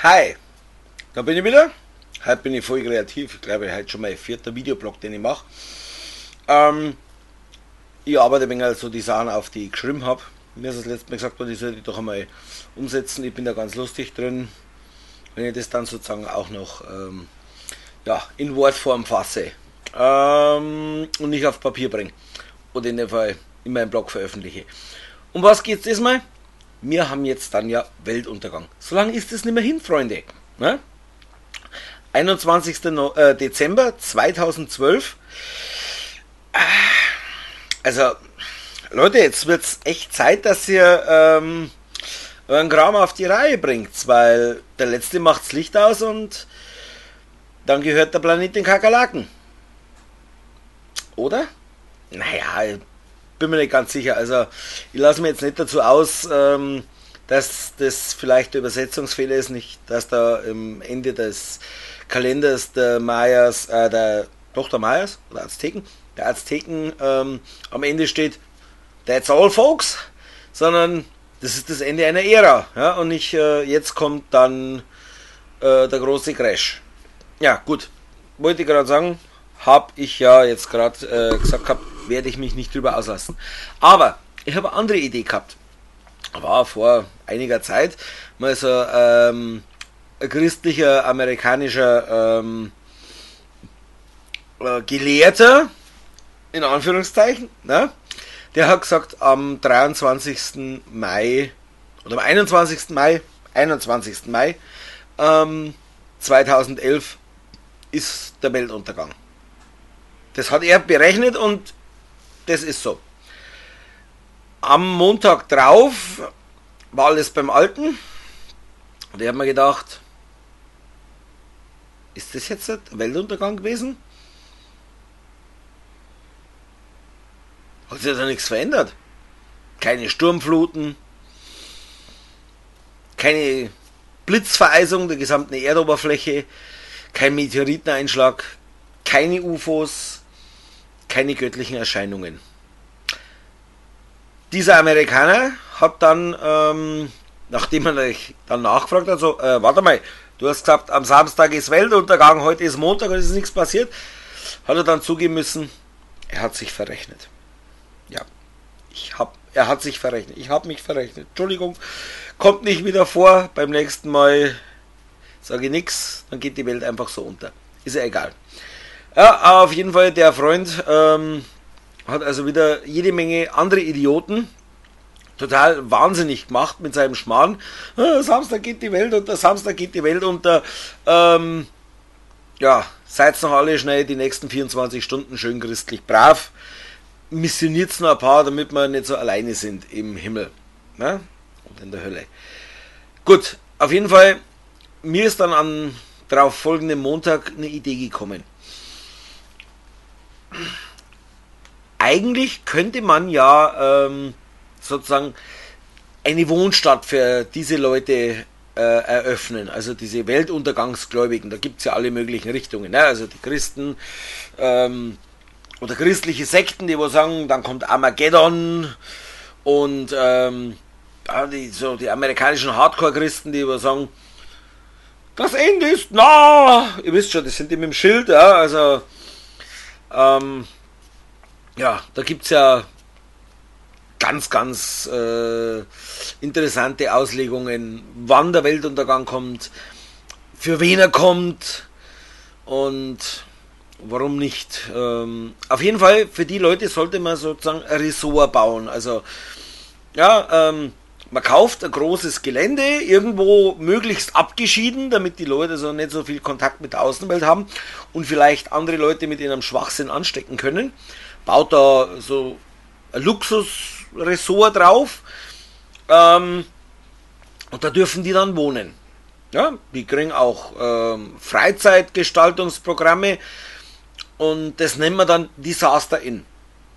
Hi, da bin ich wieder. Heute bin ich voll kreativ. Ich glaube, heute schon mein vierter Videoblog, den ich mache. Ich arbeite ein wenig so die Sachen auf, die ich geschrieben habe. Mir ist das letzte Mal gesagt worden, ich soll die doch einmal umsetzen. Ich bin da ganz lustig drin, wenn ich das dann sozusagen auch noch in Wortform fasse und nicht auf Papier bringe. Oder in dem Fall in meinem Blog veröffentliche. Um was geht es diesmal? Wir haben jetzt dann ja Weltuntergang. So lange ist es nicht mehr hin, Freunde. Ne? 21. Dezember 2012. Also, Leute, jetzt wird es echt Zeit, dass ihr euren Kram auf die Reihe bringt, weil der Letzte macht's Licht aus und dann gehört der Planet den Kakerlaken. Oder? Naja, bin mir nicht ganz sicher. Also, ich lasse mir jetzt nicht dazu aus, dass das vielleicht der Übersetzungsfehler ist, nicht, dass da am Ende des Kalenders der Mayas, der Mayas oder der Azteken am Ende steht, that's all folks, sondern das ist das Ende einer Ära, ja, und nicht jetzt kommt dann der große Crash. Ja, gut, wollte ich gerade sagen, habe ich ja jetzt gerade gesagt gehabt, werde ich mich nicht drüber auslassen. Aber ich habe eine andere Idee gehabt. War vor einiger Zeit mal so ein christlicher amerikanischer Gelehrter, in Anführungszeichen, ne? Der hat gesagt, am 23. Mai oder am 21. Mai 2011 ist der Weltuntergang. Das hat er berechnet und das ist so. Am Montag drauf war alles beim Alten. Und ich habe mir gedacht, ist das jetzt der Weltuntergang gewesen? Hat sich da nichts verändert? Keine Sturmfluten, keine Blitzvereisung der gesamten Erdoberfläche, kein Meteoriteneinschlag, keine UFOs, keine göttlichen Erscheinungen. Dieser Amerikaner hat dann, nachdem er dann nachgefragt hat, so, warte mal, du hast gesagt, am Samstag ist Weltuntergang, heute ist Montag und es ist nichts passiert, hat er dann zugeben müssen, er hat sich verrechnet. Ja, er hat sich verrechnet, ich habe mich verrechnet, Entschuldigung, kommt nicht wieder vor, beim nächsten Mal sage ich nichts, dann geht die Welt einfach so unter, ist ja egal. Ja, auf jeden Fall, der Freund hat also wieder jede Menge andere Idioten total wahnsinnig gemacht mit seinem Schmarrn. Samstag geht die Welt unter, Samstag geht die Welt unter. Seid noch alle schnell die nächsten 24 Stunden schön christlich brav. Missioniert's noch ein paar, damit wir nicht so alleine sind im Himmel, ne? Und in der Hölle. Gut, auf jeden Fall, mir ist dann am darauf folgenden Montag eine Idee gekommen. Eigentlich könnte man ja sozusagen eine Wohnstadt für diese Leute eröffnen, also diese Weltuntergangsgläubigen, da gibt es ja alle möglichen Richtungen, ne? Also die Christen oder christliche Sekten, die wo sagen, dann kommt Armageddon und die amerikanischen Hardcore-Christen, die wo sagen, das Ende ist nah, ihr wisst schon, das sind die mit dem Schild, ja, also da gibt es ja ganz, ganz interessante Auslegungen, wann der Weltuntergang kommt, für wen er kommt und warum nicht. Auf jeden Fall, für die Leute sollte man sozusagen ein Ressort bauen. Also, man kauft ein großes Gelände, irgendwo möglichst abgeschieden, damit die Leute so nicht so viel Kontakt mit der Außenwelt haben und vielleicht andere Leute mit ihrem Schwachsinn anstecken können. Baut da so ein Luxusressort drauf und da dürfen die dann wohnen. Ja, die kriegen auch Freizeitgestaltungsprogramme und das nennen wir dann Disaster Inn.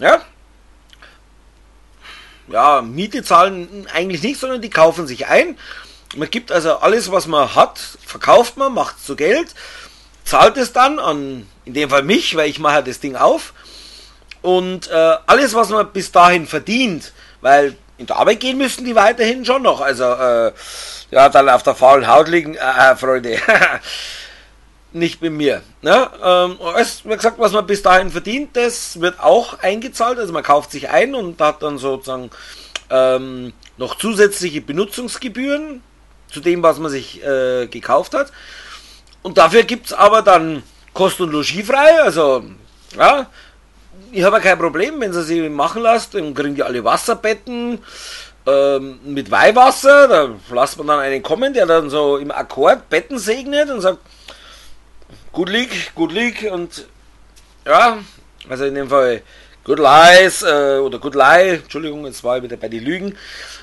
Ja, Miete zahlen eigentlich nicht, sondern die kaufen sich ein. Man gibt also alles, was man hat, verkauft man, macht zu Geld, zahlt es dann an, in dem Fall mich, weil ich mache das Ding auf. Und alles, was man bis dahin verdient, weil in die Arbeit gehen müssen die weiterhin schon noch. Also ja, dann auf der faulen Haut liegen, Freunde, nicht mit mir. Ne? Wie gesagt, was man bis dahin verdient, das wird auch eingezahlt, also man kauft sich ein und hat dann sozusagen noch zusätzliche Benutzungsgebühren zu dem, was man sich gekauft hat. Und dafür gibt es aber dann Kost- und Logis frei, also ja, ich habe ja kein Problem, wenn sie sich machen lasst, dann kriegen die alle Wasserbetten mit Weihwasser, da lasst man dann einen kommen, der dann so im Akkord Betten segnet und sagt, gut lieg und ja, also in dem Fall good lies oder good lie, Entschuldigung, jetzt war ich wieder bei den Lügen.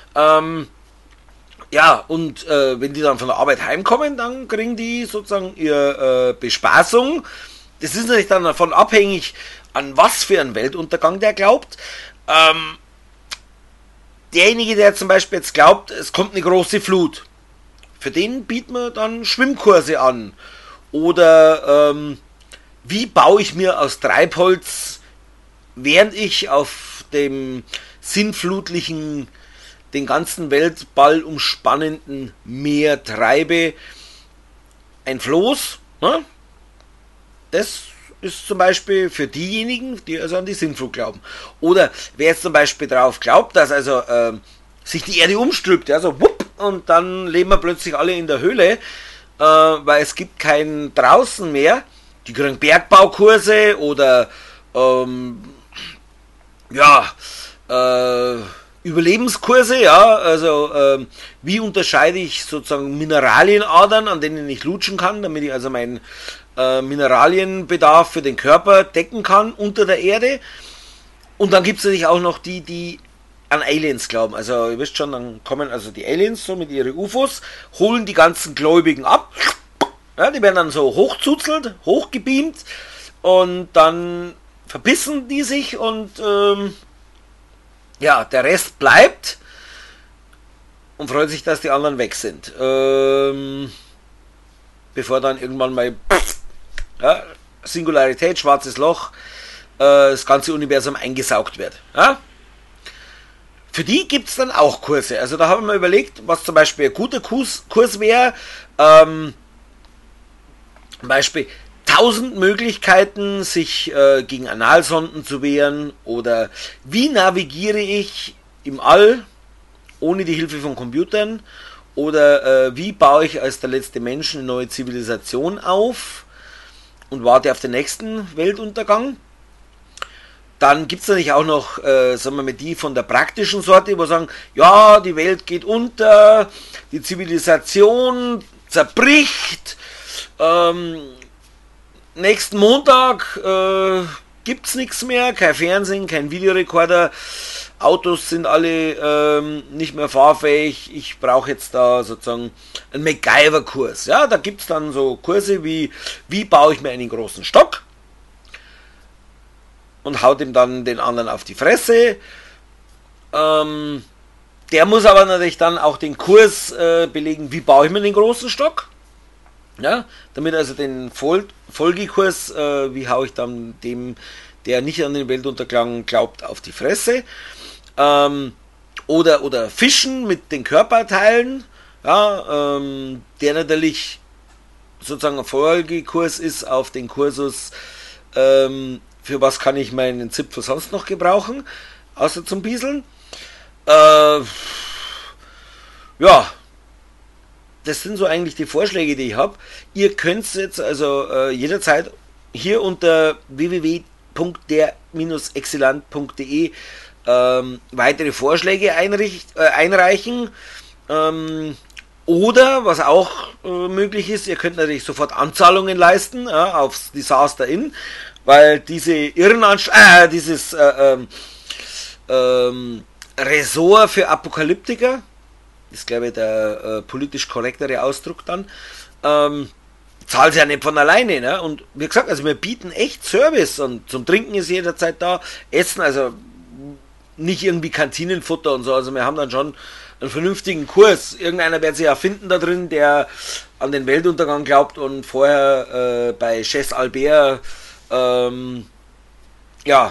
Ja, und wenn die dann von der Arbeit heimkommen, dann kriegen die sozusagen ihre Bespaßung. Das ist natürlich dann davon abhängig, an was für einen Weltuntergang der glaubt. Derjenige, der zum Beispiel jetzt glaubt, es kommt eine große Flut, für den bieten wir dann Schwimmkurse an. Oder wie baue ich mir aus Treibholz, während ich auf dem sinnflutlichen, den ganzen Weltball umspannenden Meer treibe, ein Floß. Ne? Das ist zum Beispiel für diejenigen, die also an die Sintflut glauben. Oder wer jetzt zum Beispiel darauf glaubt, dass also sich die Erde umstülpt, ja, so wupp, und dann leben wir plötzlich alle in der Höhle, weil es gibt kein draußen mehr. Die kriegen Bergbaukurse oder Überlebenskurse, ja, also wie unterscheide ich sozusagen Mineralienadern, an denen ich lutschen kann, damit ich also meinen Mineralienbedarf für den Körper decken kann unter der Erde. Und dann gibt es natürlich auch noch die, die an Aliens glauben. Also ihr wisst schon, dann kommen also die Aliens so mit ihren UFOs, holen die ganzen Gläubigen ab. Ja, die werden dann so hochzuzelt, hochgebeamt und dann verbissen die sich und ja, der Rest bleibt und freut sich, dass die anderen weg sind. Bevor dann irgendwann mal ja, Singularität, schwarzes Loch, das ganze Universum eingesaugt wird. Ja? Für die gibt es dann auch Kurse. Also da haben wir überlegt, was zum Beispiel ein guter Kurs wäre. Zum Beispiel 1000 Möglichkeiten, sich gegen Analsonden zu wehren, oder wie navigiere ich im All ohne die Hilfe von Computern, oder wie baue ich als der letzte Mensch eine neue Zivilisation auf und warte auf den nächsten Weltuntergang. Dann gibt es natürlich auch noch, sagen wir mal, die von der praktischen Sorte, wo sagen, ja, die Welt geht unter, die Zivilisation zerbricht, nächsten Montag gibt's nichts mehr, kein Fernsehen, kein Videorekorder, Autos sind alle nicht mehr fahrfähig, ich brauche jetzt da sozusagen einen MacGyver-Kurs. Ja, da gibt's dann so Kurse wie baue ich mir einen großen Stock und haut ihm dann den anderen auf die Fresse. Der muss aber natürlich dann auch den Kurs belegen, wie baue ich mir den großen Stock. Ja, damit also den Folgekurs, wie haue ich dann dem, der nicht an den Weltuntergang glaubt, auf die Fresse. Oder Fischen mit den Körperteilen, ja, der natürlich sozusagen ein Folgekurs ist auf den Kursus, für was kann ich meinen Zipfel sonst noch gebrauchen, außer zum Bieseln. Ja, das sind so eigentlich die Vorschläge, die ich habe. Ihr könnt jetzt also jederzeit hier unter www.der-exzellent.de weitere Vorschläge einreichen. Oder, was auch möglich ist, ihr könnt natürlich sofort Anzahlungen leisten aufs Disaster Inn, weil diese dieses Ressort für Apokalyptiker, ist glaube ich der politisch korrektere Ausdruck dann, zahlt sie ja nicht von alleine, ne? Und wie gesagt, also wir bieten echt Service und zum Trinken ist jederzeit da, Essen, also nicht irgendwie Kantinenfutter und so, also wir haben dann schon einen vernünftigen Kurs. Irgendeiner wird sich ja finden da drin, der an den Weltuntergang glaubt und vorher bei Chess Albert ja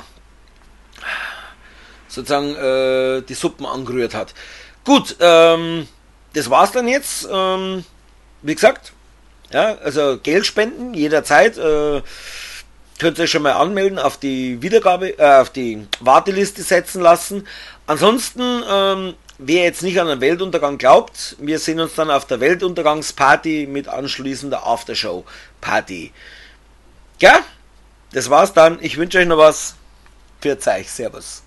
sozusagen die Suppen angerührt hat. Gut, das war's dann jetzt. Wie gesagt, ja, also Geld spenden jederzeit. Könnt ihr euch schon mal anmelden, auf die Wiedergabe, auf die Warteliste setzen lassen. Ansonsten, wer jetzt nicht an den Weltuntergang glaubt, wir sehen uns dann auf der Weltuntergangsparty mit anschließender Aftershow-Party. Ja, das war's dann. Ich wünsche euch noch was. Pfiat euch. Servus.